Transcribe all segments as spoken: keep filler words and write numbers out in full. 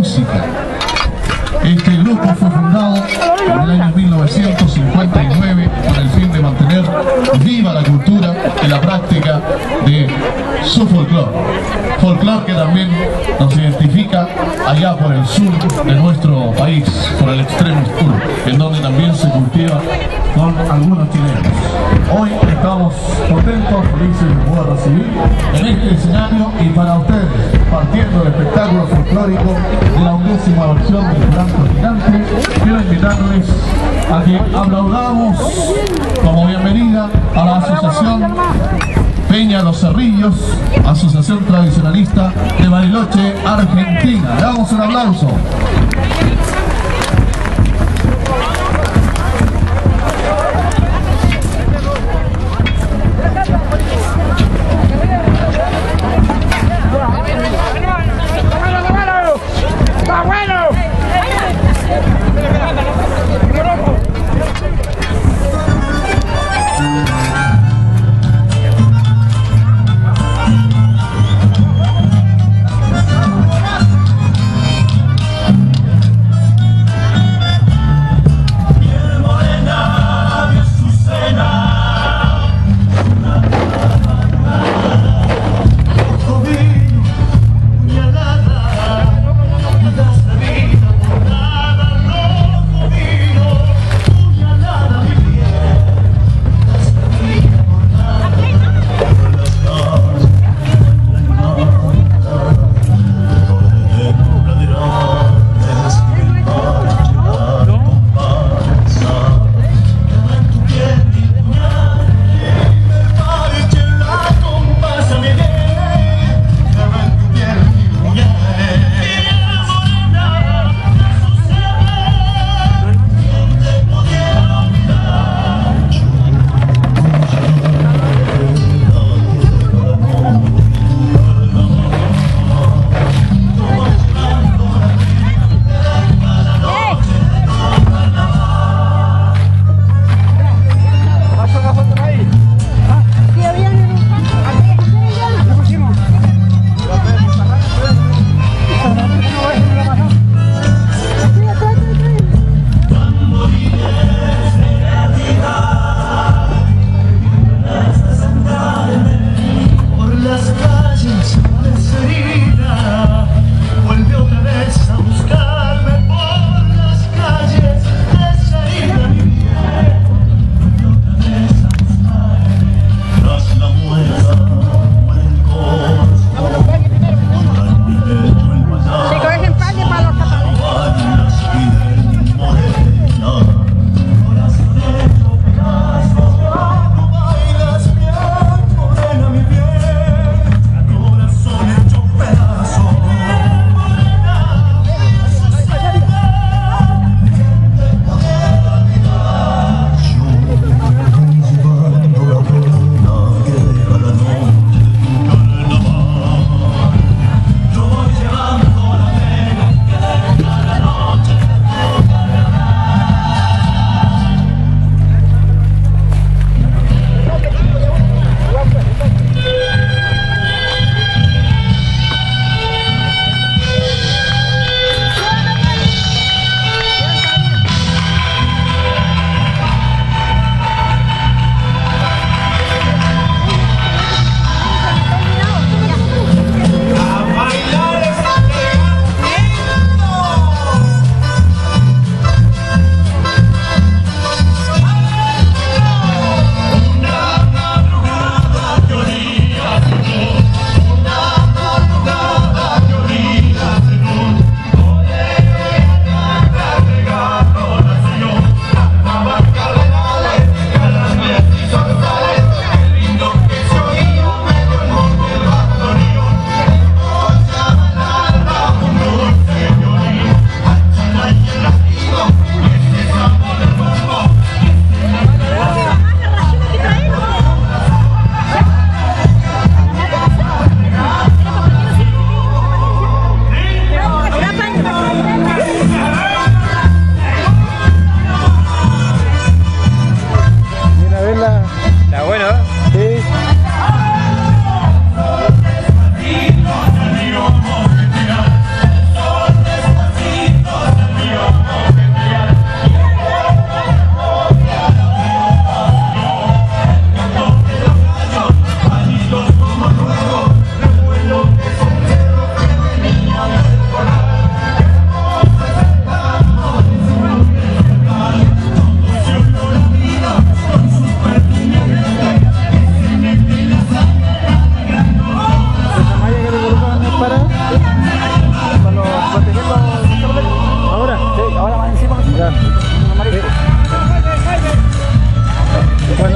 música. Este grupo fue fundado en el año mil novecientos cincuenta y nueve con el fin de mantener viva la cultura y la práctica de su folclore. Folclore que también nos identifica allá por el sur de nuestro país, por el extremo sur, en donde también se cultiva con algunos chilenos. Hoy estamos contentos, felices de poder recibir en este escenario y para ustedes, partiendo del espectáculo folclórico de la undécima versión del Canto Gigante, quiero invitarles a que aplaudamos como bienvenida a la asociación Peña Los Cerrillos, asociación tradicionalista de Bariloche, Argentina. Le damos un aplauso.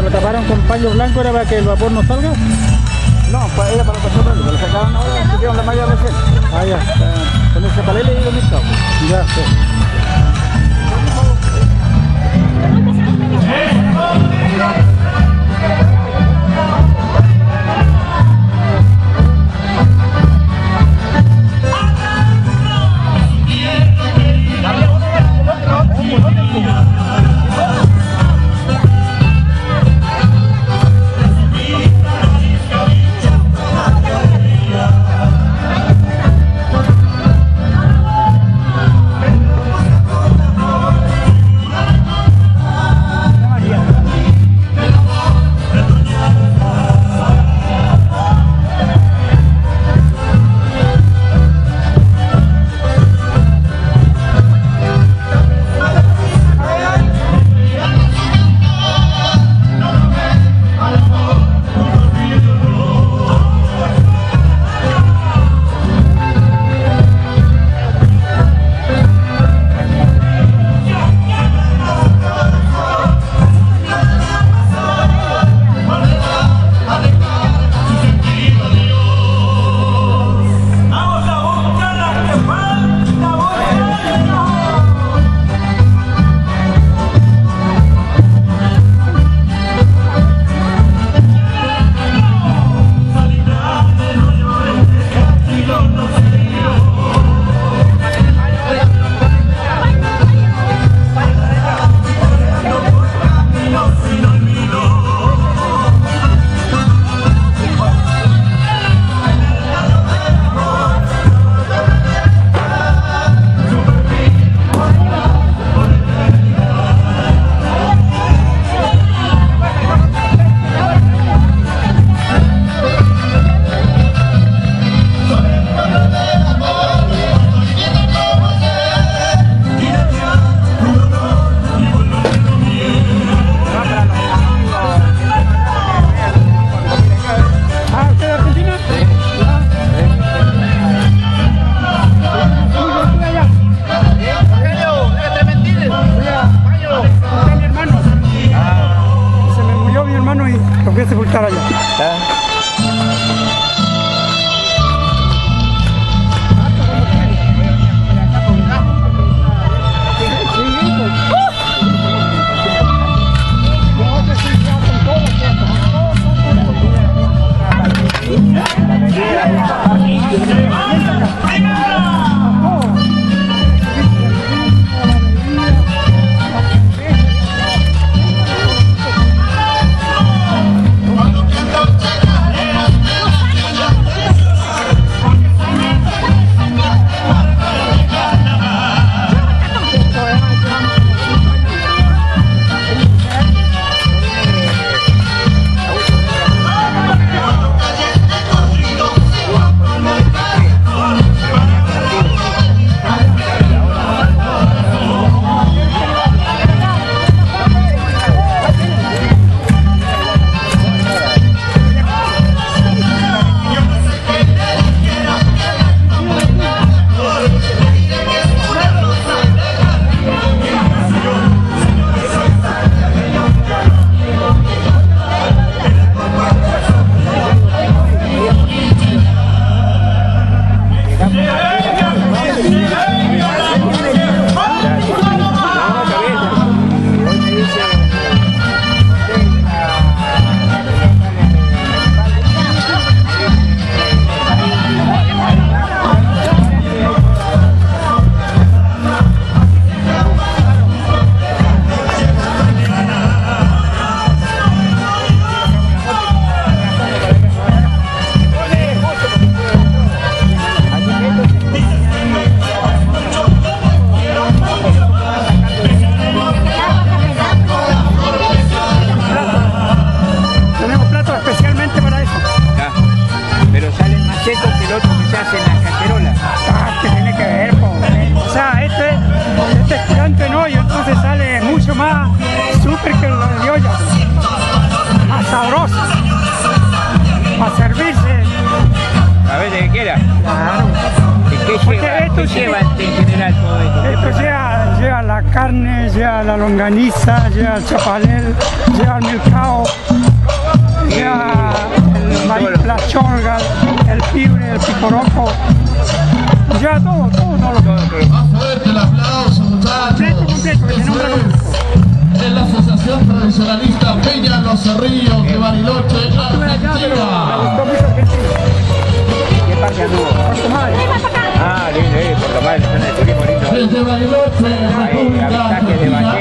lo taparon con paño blanco era para que el vapor no salga. No, pues era para pasar rollo, lo sacaron ahora, pusieron la malla recién. Ah, ya. Uh, con ese palele y lo mezclado. Ya, sí. Voy a sepultar allá. ¿Ah? A ver, de qué quiera. Claro. ¿De qué Porque lleva? ¿Qué lleva en general todo esto? Esto lleva, lleva la carne, lleva la longaniza, lleva el chapalel, lleva el milcao, lleva el maíz, la cholga, el pibre, el picoroco. Lleva todo, todo, todo. todo. Más fuerte el aplauso, muchachos. Completo, completo, que se nombra completo. En la Asociación Tradicionalista Peña Los Cerrillos de Bariloche, Argentina. ¿Qué parte anduvo? Ah, lindo, eh, Puerto Madre, zona de turismo lindo. Desde Bariloche, República Argentina.